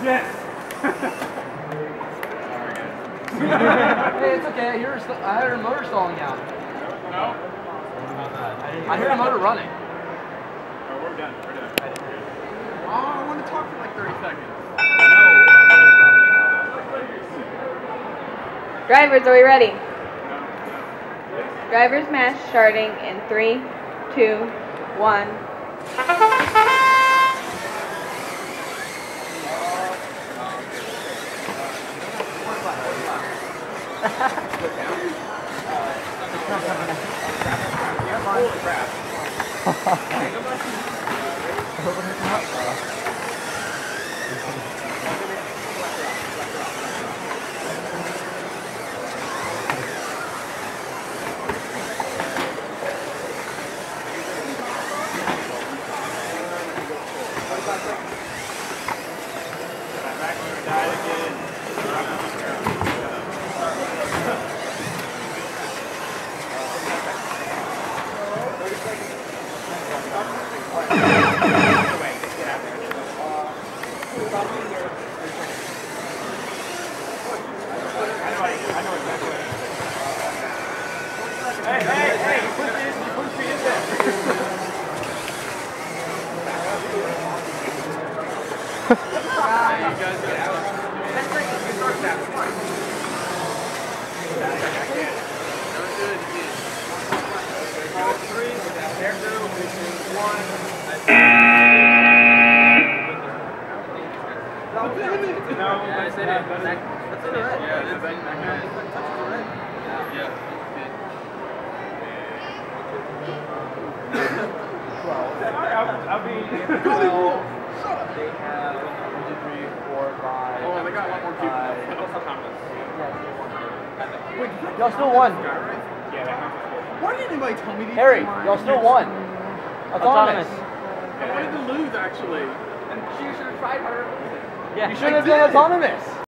Yes! Hey, it's okay. I hear a motor stalling out. No? I hear a motor running. Oh, we're done. We're done. Oh, I want to talk for like 30 seconds. Drivers, are we ready? Drivers match starting in 3, 2, 1. Holy crap. I'll be. They have 1, 2, 3, 4, 5. Oh, they got a lot more people. Wait, y'all still won. Why didn't anybody tell me these? Harry, y'all still won. Autonomous. I wanted to lose, actually. And you should have tried harder. Yeah, you should have done autonomous.